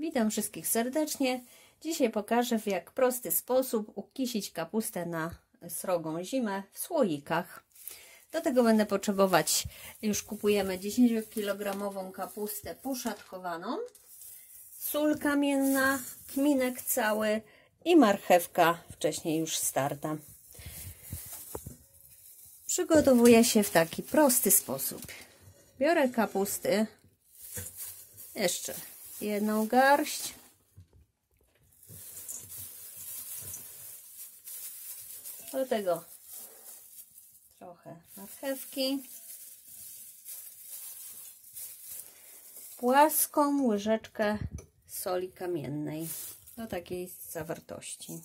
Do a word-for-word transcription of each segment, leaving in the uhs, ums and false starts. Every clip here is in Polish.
Witam wszystkich serdecznie. Dzisiaj pokażę, w jak prosty sposób ukisić kapustę na srogą zimę w słoikach. Do tego będę potrzebować, już kupujemy dziesięciokilogramową kapustę poszatkowaną, sól kamienna, kminek cały i marchewka wcześniej już starta. Przygotowuje się w taki prosty sposób. Biorę kapusty, jeszcze jedną garść, do tego trochę marchewki, płaską łyżeczkę soli kamiennej do takiej zawartości,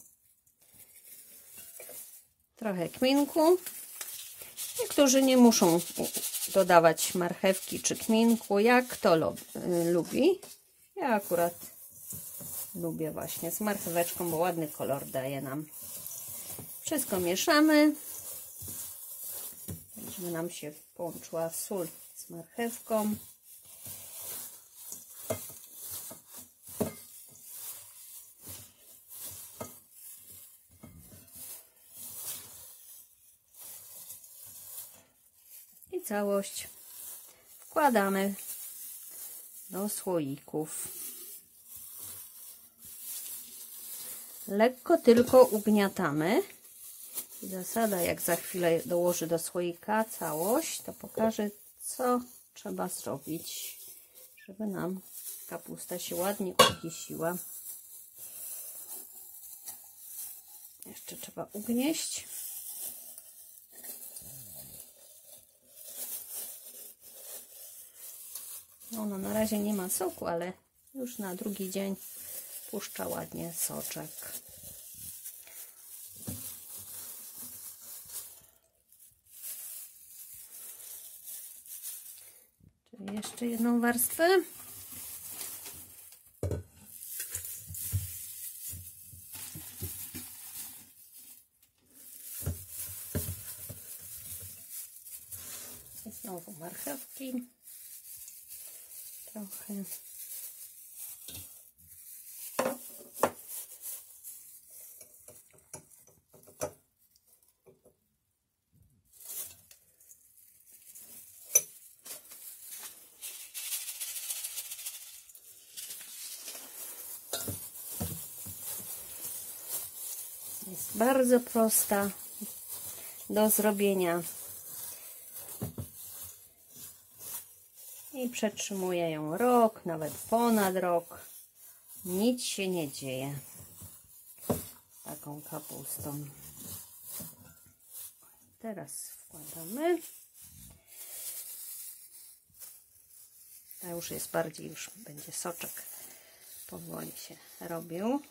trochę kminku. Niektórzy nie muszą dodawać marchewki czy kminku, jak kto lubi. Ja akurat lubię właśnie z marcheweczką, bo ładny kolor daje nam. Wszystko mieszamy, żeby nam się połączyła sól z marchewką. I całość wkładamy do słoików. Lekko tylko ugniatamy. I zasada, jak za chwilę dołożę do słoika całość, to pokażę, co trzeba zrobić, żeby nam kapusta się ładnie ukisiła. Jeszcze trzeba ugnieść. Ono na razie nie ma soku, ale już na drugi dzień puszcza ładnie soczek. Czyli jeszcze jedną warstwę. I znowu marchewki. Trochę. Jest bardzo prosta do zrobienia i przetrzymuję ją rok, nawet ponad rok. Nic się nie dzieje z taką kapustą. Teraz wkładamy. Ta już jest bardziej, już będzie soczek powoli się robił.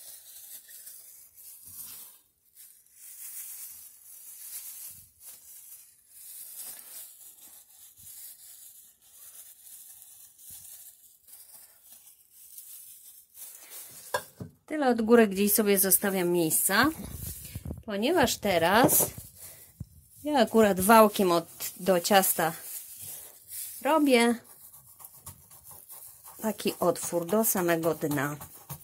Tyle od góry gdzieś sobie zostawiam miejsca, ponieważ teraz ja akurat wałkiem od, do ciasta robię taki otwór do samego dna.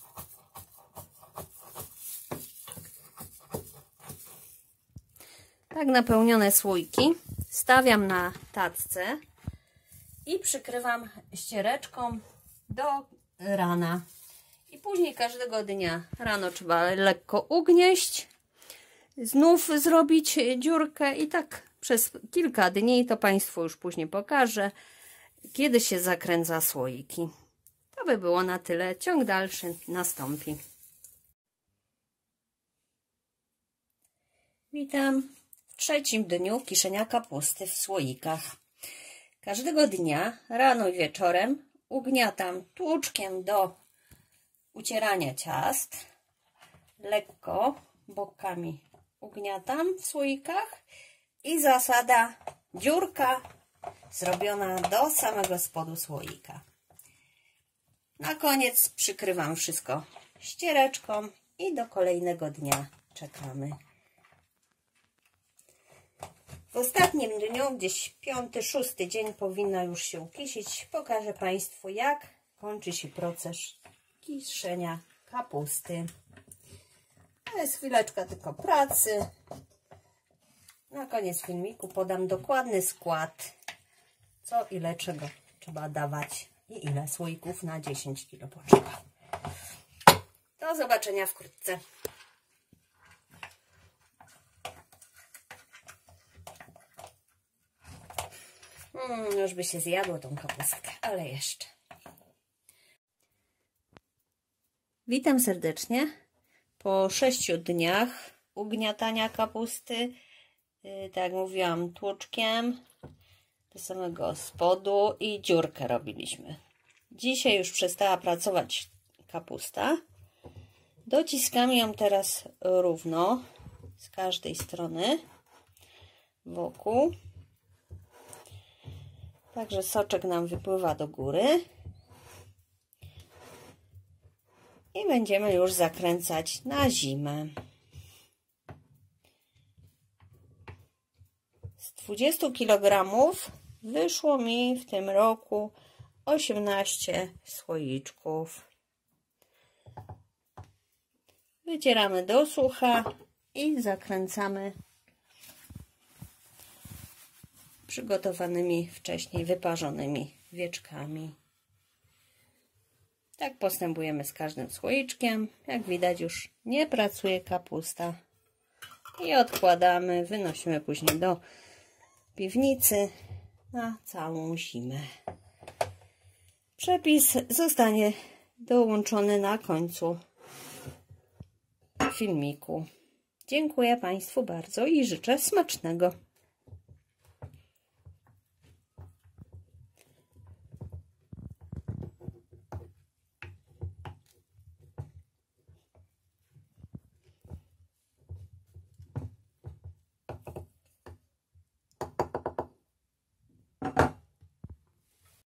Tak napełnione słoiki stawiam na tacce i przykrywam ściereczką do rana. I później każdego dnia rano trzeba lekko ugnieść, znów zrobić dziurkę i tak przez kilka dni, to Państwu już później pokażę, kiedy się zakręca słoiki. To by było na tyle. Ciąg dalszy nastąpi. Witam w trzecim dniu kiszenia kapusty w słoikach. Każdego dnia rano i wieczorem ugniatam tłuczkiem do ucierania ciast, lekko bokami ugniatam w słoikach i zasada dziurka zrobiona do samego spodu słoika. Na koniec przykrywam wszystko ściereczką i do kolejnego dnia czekamy. W ostatnim dniu, gdzieś piąty, szósty dzień powinna już się ukisić. Pokażę Państwu, jak kończy się proces kiszenia kapusty. To jest chwileczka tylko pracy. Na koniec filmiku podam dokładny skład, co ile czego trzeba dawać i ile słoików na dziesięć kilo potrzeba. Do zobaczenia wkrótce. Hmm, już by się zjadło tą kapustkę, ale jeszcze. Witam serdecznie. Po sześciu dniach ugniatania kapusty, yy, tak jak mówiłam, tłuczkiem do samego spodu i dziurkę robiliśmy. Dzisiaj już przestała pracować kapusta. Dociskam ją teraz równo z każdej strony wokół. Także soczek nam wypływa do góry. I będziemy już zakręcać na zimę. Z dwudziestu kilogramów wyszło mi w tym roku osiemnaście słoiczków. Wycieramy do sucha i zakręcamy przygotowanymi wcześniej wyparzonymi wieczkami. Tak postępujemy z każdym słoiczkiem. Jak widać, już nie pracuje kapusta. I odkładamy, wynosimy później do piwnicy na całą zimę. Przepis zostanie dołączony na końcu filmiku. Dziękuję Państwu bardzo i życzę smacznego.